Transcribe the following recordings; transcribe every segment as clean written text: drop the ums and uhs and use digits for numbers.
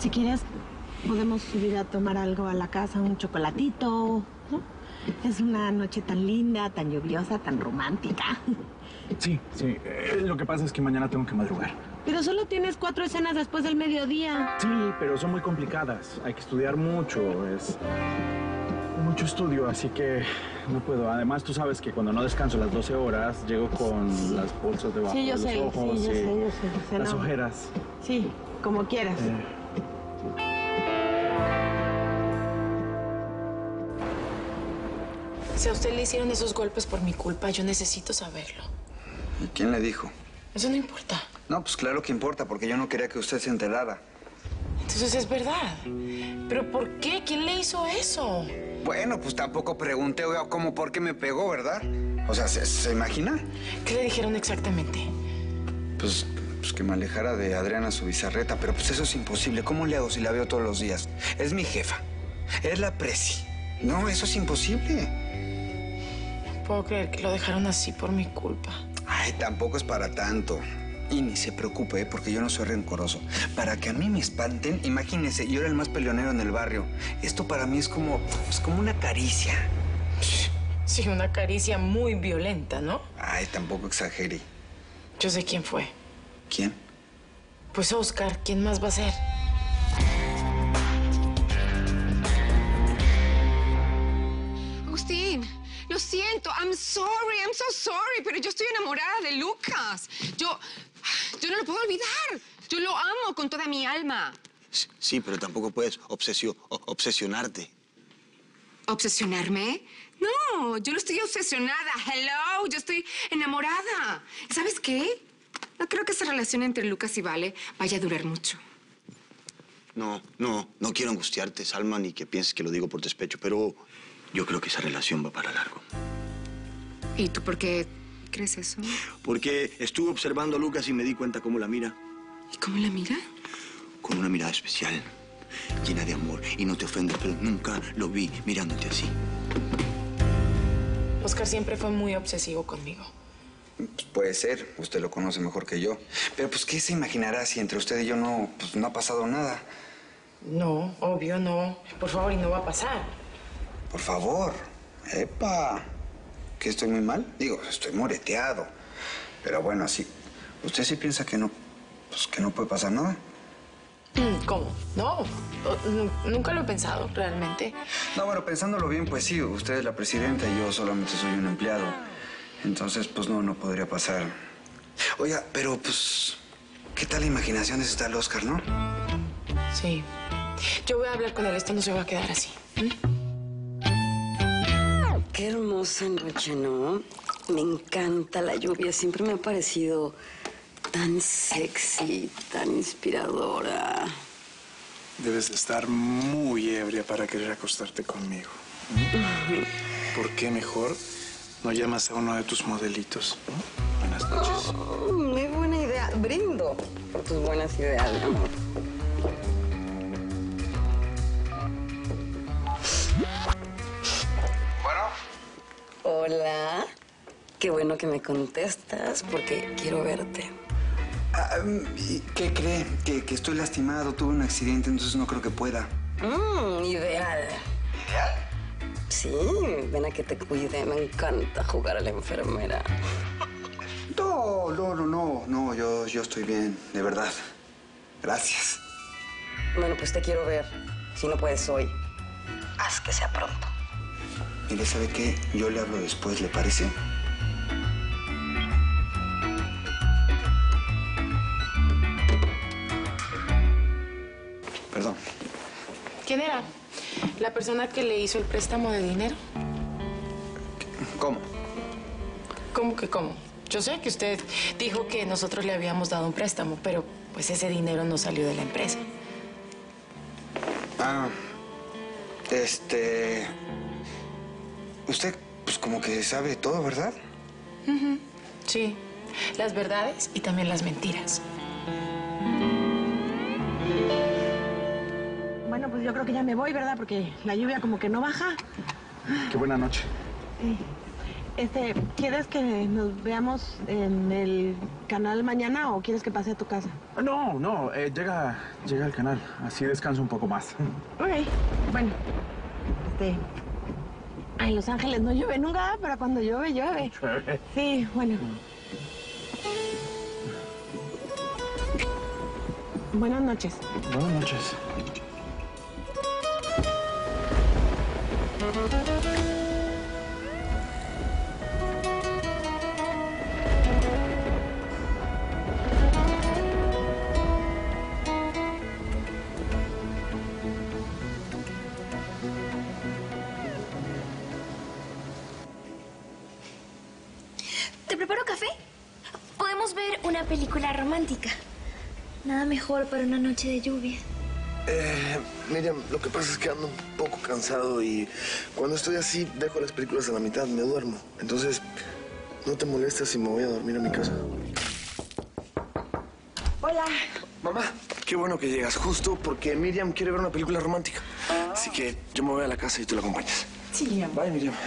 Si quieres, podemos subir a tomar algo a la casa, un chocolatito, ¿no? Es una noche tan linda, tan lluviosa, tan romántica. Sí. Lo que pasa es que mañana tengo que madrugar. Pero solo tienes 4 escenas después del mediodía. Sí, pero son muy complicadas. Hay que estudiar mucho. Es mucho estudio, así que no puedo. Además, tú sabes que cuando no descanso las 12 horas, llego con las bolsas debajo de los ojos. Sí, yo sé. Las ojeras. Sí, como quieras. Si a usted le hicieron esos golpes por mi culpa, yo necesito saberlo. ¿Y quién le dijo? Eso no importa. No, pues claro que importa, porque yo no quería que usted se enterara. Entonces es verdad. ¿Pero por qué? ¿Quién le hizo eso? Bueno, pues tampoco pregunté, oiga, cómo, por qué me pegó, ¿verdad? O sea, ¿se imagina? ¿Qué le dijeron exactamente? Pues que me alejara de Adriana su bizarreta, pero pues eso es imposible. ¿Cómo le hago si la veo todos los días? Es mi jefa. Es la presi. No, eso es imposible. No puedo creer que lo dejaron así por mi culpa. Ay, tampoco es para tanto. Y ni se preocupe, porque yo no soy rencoroso. Para que a mí me espanten, imagínese, yo era el más peleonero en el barrio. Esto para mí es como una caricia. Sí, una caricia muy violenta, ¿no? Ay, tampoco exagere. Yo sé quién fue. ¿Quién? Pues Oscar, ¿quién más va a ser? Agustín, lo siento, I'm so sorry, pero yo estoy enamorada de Lucas. Yo no lo puedo olvidar. Yo lo amo con toda mi alma. Sí, pero tampoco puedes obsesionarte. ¿Obsesionarme? No, yo no estoy obsesionada. Hello, yo estoy enamorada. ¿Sabes qué? No creo que esa relación entre Lucas y Vale vaya a durar mucho. No quiero angustiarte, Salma, ni que pienses que lo digo por despecho, pero yo creo que esa relación va para largo. ¿Y tú por qué crees eso? Porque estuve observando a Lucas y me di cuenta cómo la mira. ¿Y cómo la mira? Con una mirada especial, llena de amor. Y no te ofendas, pero nunca lo vi mirándote así. Oscar siempre fue muy obsesivo conmigo. Pues puede ser, usted lo conoce mejor que yo. Pero pues, ¿qué se imaginará si entre usted y yo no ha pasado nada? No, obvio no. Por favor, y no va a pasar. Por favor. Epa. ¿Que estoy muy mal? Digo, estoy moreteado. Pero bueno, así. ¿Usted sí piensa que no puede pasar nada? ¿Cómo? No, nunca lo he pensado, realmente. No, bueno, pensándolo bien, pues sí, usted es la presidenta y yo solamente soy un empleado. Entonces, pues no podría pasar. Oiga, pero pues, ¿qué tal la imaginación de ese tal Oscar, no? Sí. Yo voy a hablar con él, esto no se va a quedar así. Qué hermosa noche, ¿no? Me encanta la lluvia, siempre me ha parecido tan sexy, tan inspiradora. Debes de estar muy ebria para querer acostarte conmigo. ¿Por qué mejor no llamas a uno de tus modelitos? Buenas noches. Muy buena idea. Brindo por tus buenas ideas, mi amor. Bueno. Hola. Qué bueno que me contestas porque quiero verte. ¿Qué cree? Que estoy lastimado, tuve un accidente, entonces no creo que pueda. Ideal. ¿Ideal? Sí, ven a que te cuide. Me encanta jugar a la enfermera. No, yo estoy bien, de verdad. Gracias. Bueno, pues te quiero ver. Si no puedes hoy, haz que sea pronto. Mire, ¿sabe qué? Yo le hablo después, ¿le parece? Perdón. ¿Quién era? ¿La persona que le hizo el préstamo de dinero? ¿Cómo? ¿Cómo que cómo? Yo sé que usted dijo que nosotros le habíamos dado un préstamo, pero pues ese dinero no salió de la empresa. Usted, pues como que sabe todo, ¿verdad? Sí, las verdades y también las mentiras. Bueno, pues yo creo que ya me voy, ¿verdad? Porque la lluvia como que no baja. Qué buena noche. ¿Quieres que nos veamos en el canal mañana o quieres que pase a tu casa? No, llega al canal. Así descanso un poco más. Ok, bueno. Ay, Los Ángeles no llueve nunca, pero cuando llueve, llueve. Sí, bueno. Buenas noches. Buenas noches. ¿Te preparo café? Podemos ver una película romántica. Nada mejor para una noche de lluvia. Miriam, lo que pasa es que ando un poco cansado y cuando estoy así dejo las películas a la mitad, me duermo. Entonces, no te molestes si me voy a dormir a mi casa. Hola. Mamá, qué bueno que llegas justo porque Miriam quiere ver una película romántica. Así que yo me voy a la casa y tú la acompañas. Sí, mi amor. Bye, Miriam.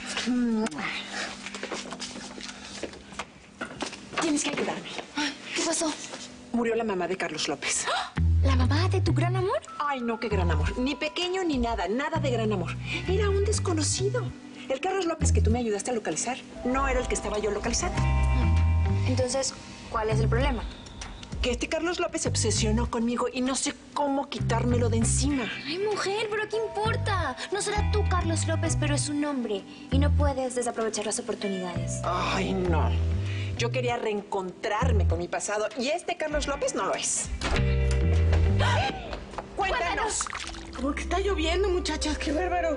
Tienes que ayudarme. ¿Qué pasó? Murió la mamá de Carlos López. ¿La mamá de tu gran amor? Ay, no, qué gran amor. Ni pequeño ni nada, nada de gran amor. Era un desconocido. El Carlos López que tú me ayudaste a localizar no era el que estaba yo localizando. Entonces, ¿cuál es el problema? Que este Carlos López se obsesionó conmigo y no sé cómo quitármelo de encima. Ay, mujer, ¿pero qué importa? No será tú Carlos López, pero es un hombre. Y no puedes desaprovechar las oportunidades. Ay, no. Yo quería reencontrarme con mi pasado y este Carlos López no lo es. ¡Cuéntanos! Como que está lloviendo, muchachas. ¡Qué bárbaro!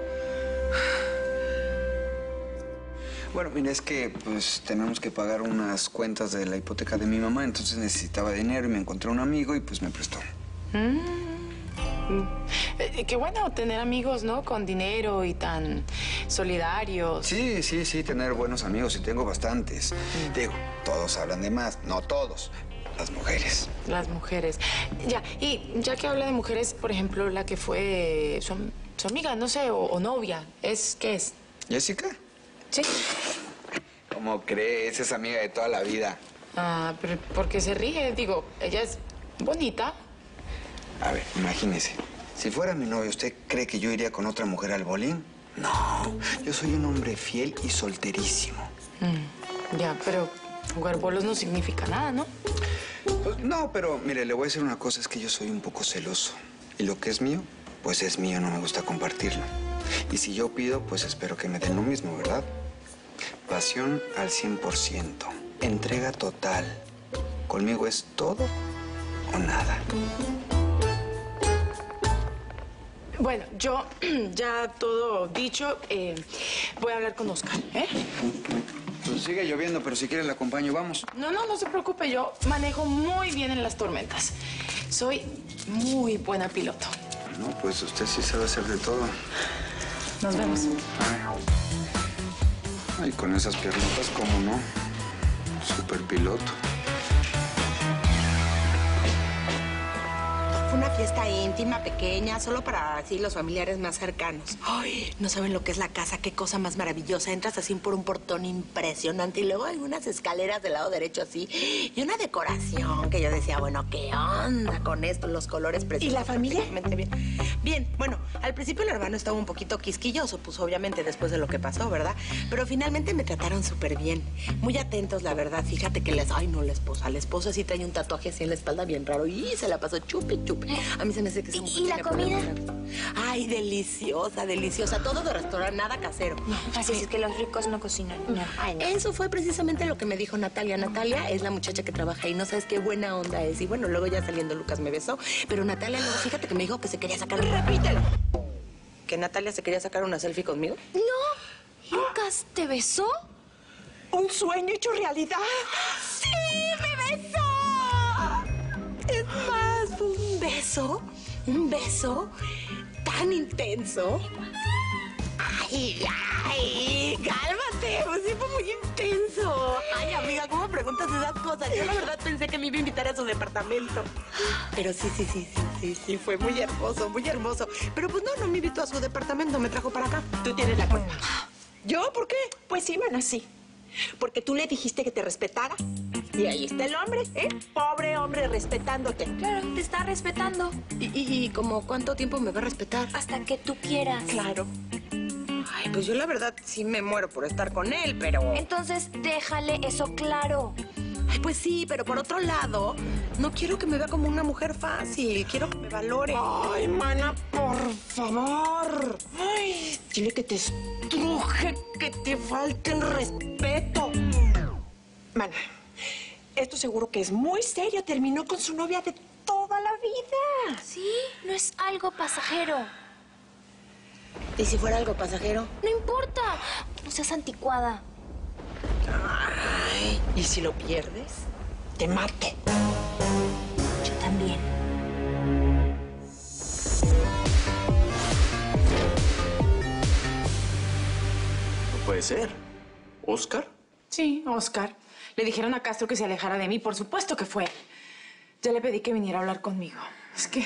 Bueno, mira, es que pues tenemos que pagar unas cuentas de la hipoteca de mi mamá, entonces necesitaba dinero y me encontré un amigo y pues me prestó. Qué bueno tener amigos, ¿no? Con dinero y tan solidarios. Sí, tener buenos amigos y tengo bastantes. Digo, todos hablan de más, no todos. Las mujeres. Las mujeres. Ya, y ya que habla de mujeres, por ejemplo, la que fue su amiga, no sé, o novia, ¿qué es? ¿Jessica? Sí. ¿Cómo crees? Es amiga de toda la vida. Ah, pero ¿por qué se ríe? Digo, ella es bonita. A ver, imagínese. Si fuera mi novio, ¿usted cree que yo iría con otra mujer al bowling? No, yo soy un hombre fiel y solterísimo. Ya, pero jugar bolos no significa nada, ¿no? Pues no, pero mire, le voy a decir una cosa, es que yo soy un poco celoso. Y lo que es mío, pues es mío, no me gusta compartirlo. Y si yo pido, pues espero que me den lo mismo, ¿verdad? Pasión al 100%. Entrega total. Conmigo es todo o nada. Bueno, yo ya todo dicho, voy a hablar con Oscar, ¿eh? Pues sigue lloviendo, pero si quiere le acompaño, vamos. No se preocupe, yo manejo muy bien en las tormentas. Soy muy buena piloto. No, pues usted sí sabe hacer de todo. Nos vemos. Ay, con esas piernotas, ¿cómo no? Super piloto. Fue una fiesta íntima, pequeña, solo para así los familiares más cercanos. Ay, no saben lo que es la casa, qué cosa más maravillosa. Entras así por un portón impresionante y luego hay unas escaleras del lado derecho así y una decoración que yo decía, bueno, ¿qué onda con esto? Los colores preciosos. ¿Y la familia? Bien. Bien, bueno, al principio el hermano estaba un poquito quisquilloso, pues obviamente después de lo que pasó, ¿verdad? Pero finalmente me trataron súper bien. Muy atentos, la verdad. Fíjate que la esposa sí trae un tatuaje así en la espalda bien raro y se la pasó chupi. A mí se me hace que es un ¿Y la comida? Ay, deliciosa, deliciosa. Todo de restaurante, nada casero. No, así es que los ricos no cocinan. No. Ay, no. Eso fue precisamente lo que me dijo Natalia. Natalia es la muchacha que trabaja ahí. No sabes qué buena onda es. Y bueno, luego ya saliendo Lucas me besó. Pero Natalia, luego fíjate que me dijo que se quería sacar... ¡Repítelo! ¿Que Natalia se quería sacar una selfie conmigo? No. ¿Lucas te besó? ¿Un sueño hecho realidad? ¡Sí, me besó! Es más, fue un beso tan intenso. Ay, cálmate, pues sí fue muy intenso. Ay, amiga, ¿cómo preguntas esas cosas? Yo la verdad pensé que me iba a invitar a su departamento. Pero sí, fue muy hermoso, muy hermoso. Pero pues no me invitó a su departamento, me trajo para acá. Tú tienes la culpa. ¿Yo? ¿Por qué? Pues iban así. Porque tú le dijiste que te respetara. Y ahí está el hombre, ¿eh? Pobre hombre respetándote. Claro, te está respetando. ¿Y como cuánto tiempo me va a respetar? Hasta que tú quieras. Claro. Ay, pues yo la verdad sí me muero por estar con él, pero... Entonces déjale eso claro. Ay, pues sí, pero por otro lado, no quiero que me vea como una mujer fácil. Quiero que me valore. Ay, mana, por favor. Ay, dile que te estruje, que te falte el respeto. Mana, esto seguro que es muy serio. Terminó con su novia de toda la vida. Sí, no es algo pasajero. ¿Y si fuera algo pasajero? No importa. No seas anticuada. Ay, ¿y si lo pierdes? Te mato. Yo también. No puede ser. ¿Oscar? Sí, Oscar. Le dijeron a Castro que se alejara de mí. Por supuesto que fue. Ya le pedí que viniera a hablar conmigo. Es que...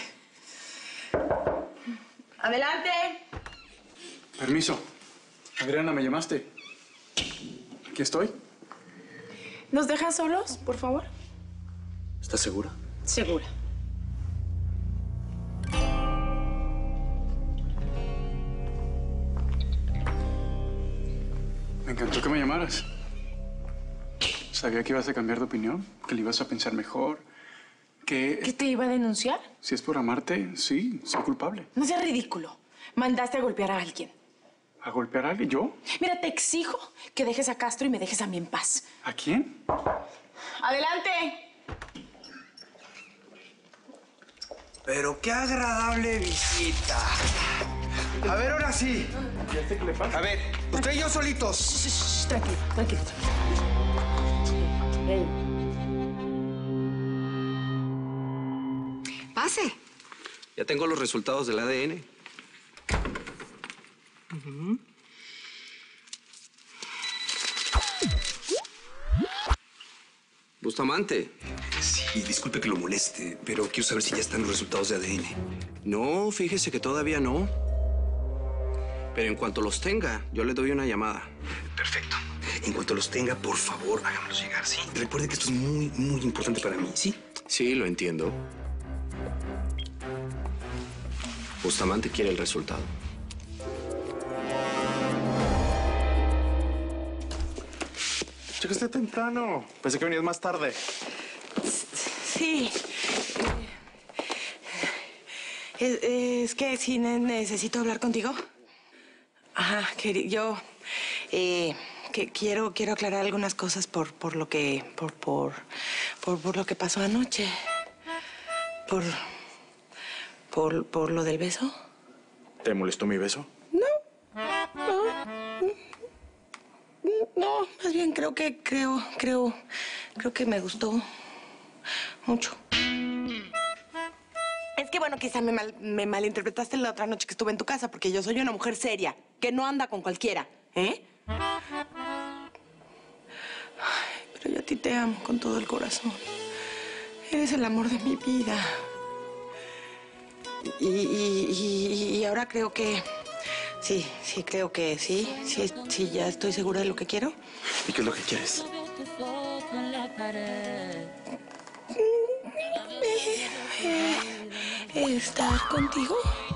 ¡Adelante! Permiso. Adriana, ¿me llamaste? Aquí estoy. ¿Nos dejan solos, por favor? ¿Estás segura? Segura. Me encantó que me llamaras. Sabía que ibas a cambiar de opinión, que le ibas a pensar mejor, que... ¿Qué te iba a denunciar? Si es por amarte, sí, soy culpable. No seas ridículo. Mandaste a golpear a alguien. ¿A golpear a alguien? ¿Yo? Mira, te exijo que dejes a Castro y me dejes a mí en paz. ¿A quién? ¡Adelante! Pero qué agradable visita. A ver, ahora sí. ¿Ya sé qué le pasa? A ver, usted y yo solitos. Tranquilo, tranquilo. Pase. Ya tengo los resultados del ADN. Bustamante. Sí, disculpe que lo moleste, pero quiero saber si ya están los resultados de ADN. No, fíjese que todavía no. Pero en cuanto los tenga, yo le doy una llamada. Perfecto. En cuanto los tenga, por favor, hágamelos llegar, ¿sí? Recuerde que esto es muy, muy importante para mí, ¿sí? Sí, lo entiendo. Bustamante quiere el resultado. Llegaste temprano. Pensé que venías más tarde. Sí. Es que sí necesito hablar contigo. Ajá, yo que quiero aclarar algunas cosas por lo que lo que pasó anoche. Por lo del beso. ¿Te molestó mi beso? No, más bien creo que me gustó mucho. Es que bueno, quizá me malinterpretaste la otra noche que estuve en tu casa, porque yo soy una mujer seria, que no anda con cualquiera, ¿eh? Ay, pero yo a ti te amo con todo el corazón. Eres el amor de mi vida. Y ahora creo que... Sí, creo que sí, ya estoy segura de lo que quiero. ¿Y qué es lo que quieres? Estar contigo.